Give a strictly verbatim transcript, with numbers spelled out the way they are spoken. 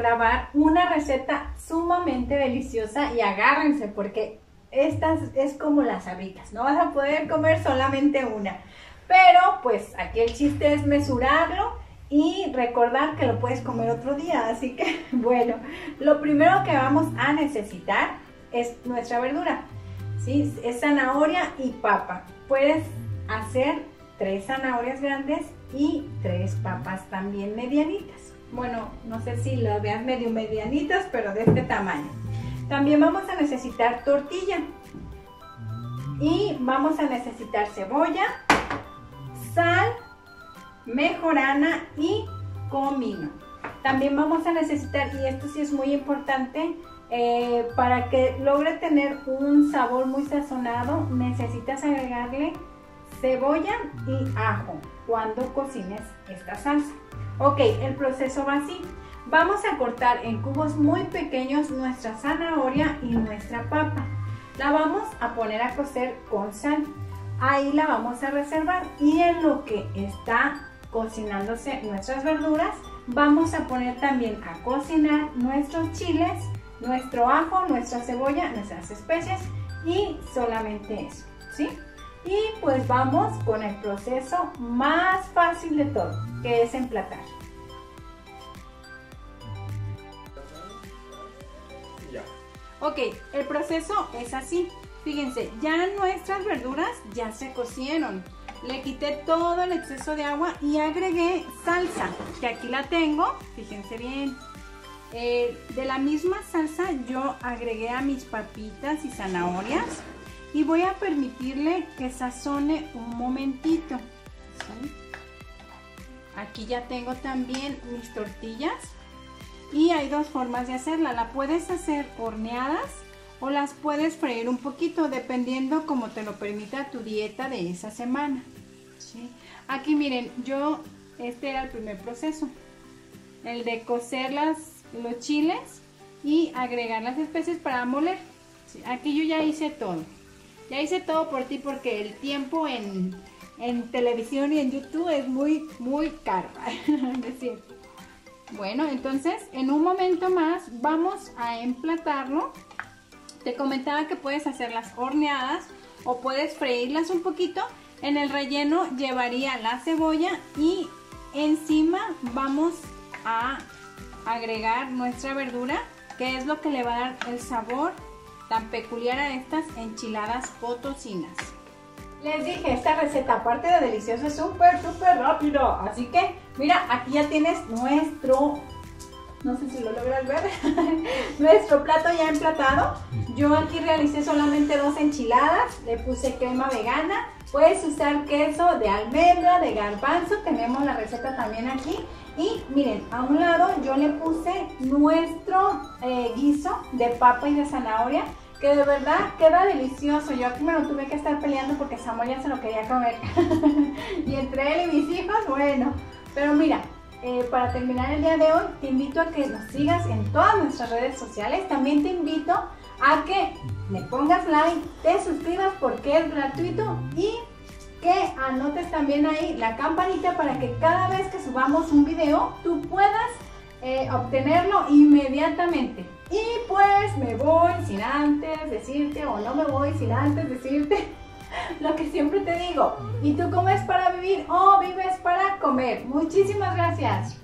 grabar una receta sumamente deliciosa y agárrense porque esta es como las Sabritas, no vas a poder comer solamente una, pero pues aquí el chiste es mesurarlo y recordar que lo puedes comer otro día, así que bueno, lo primero que vamos a necesitar es nuestra verdura, ¿sí? Es zanahoria y papa. Puedes hacer tres zanahorias grandes y tres papas también medianitas. Bueno, no sé si las veas medio medianitas, pero de este tamaño. También vamos a necesitar tortilla y vamos a necesitar cebolla, sal, mejorana y comino. También vamos a necesitar, y esto sí es muy importante, eh, para que logre tener un sabor muy sazonado, necesitas agregarle cebolla y ajo cuando cocines esta salsa. Ok, el proceso va así. Vamos a cortar en cubos muy pequeños nuestra zanahoria y nuestra papa. La vamos a poner a cocer con sal. Ahí la vamos a reservar y en lo que está cocinándose nuestras verduras, vamos a poner también a cocinar nuestros chiles, nuestro ajo, nuestra cebolla, nuestras especias y solamente eso, ¿sí? Y pues vamos con el proceso más fácil de todo, que es emplatar. Ok, el proceso es así. Fíjense, ya nuestras verduras ya se cocieron. Le quité todo el exceso de agua y agregué salsa, que aquí la tengo, fíjense bien. Eh, de la misma salsa yo agregué a mis papitas y zanahorias y voy a permitirle que sazone un momentito, ¿sí? Aquí ya tengo también mis tortillas y hay dos formas de hacerla. La puedes hacer horneadas o las puedes freír un poquito, dependiendo como te lo permita tu dieta de esa semana, ¿sí? Aquí miren, yo, este era el primer proceso, el de cocer las, los chiles y agregar las especies para moler, ¿sí? Aquí yo ya hice todo, ya hice todo por ti porque el tiempo en, en televisión y en YouTube es muy, muy caro, es cierto. Bueno, entonces en un momento más vamos a emplatarlo. Te comentaba que puedes hacerlas horneadas o puedes freírlas un poquito. En el relleno llevaría la cebolla y encima vamos a agregar nuestra verdura, que es lo que le va a dar el sabor tan peculiar a estas enchiladas potosinas. Les dije, esta receta aparte de deliciosa es súper, súper rápido. Así que, mira, aquí ya tienes nuestro, no sé si lo logras ver, nuestro plato ya emplatado. Yo aquí realicé solamente dos enchiladas, le puse crema vegana. Puedes usar queso de almendra, de garbanzo, tenemos la receta también aquí. Y miren, a un lado yo le puse nuestro eh, guiso de papa y de zanahoria, que de verdad queda delicioso. Yo aquí me lo tuve que estar peleando porque Samuel ya se lo quería comer. Y entre él y mis hijos, bueno. Pero mira, eh, para terminar el día de hoy, te invito a que nos sigas en todas nuestras redes sociales. También te invito a que me pongas like, te suscribas porque es gratuito y que anotes también ahí la campanita para que cada vez que subamos un video, tú puedas eh, obtenerlo inmediatamente. Y pues me voy sin antes decirte, o no me voy sin antes decirte lo que siempre te digo. ¿Y tú comes para vivir o vives para comer? Muchísimas gracias.